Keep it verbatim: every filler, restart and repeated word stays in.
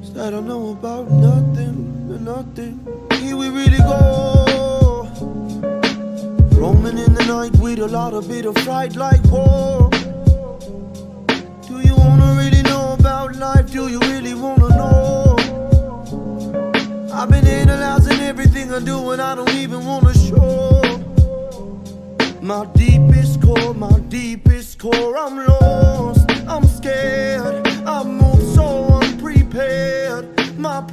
I don't know about nothing, nothing. Here we really go, roaming in the night with a lot of bit of fright like war. Do you wanna really know about life? Do you really wanna know? I've been analyzing everything I do and I don't even wanna show my deepest core, my deepest core. I'm lost, I'm scared, I move so unprepared. My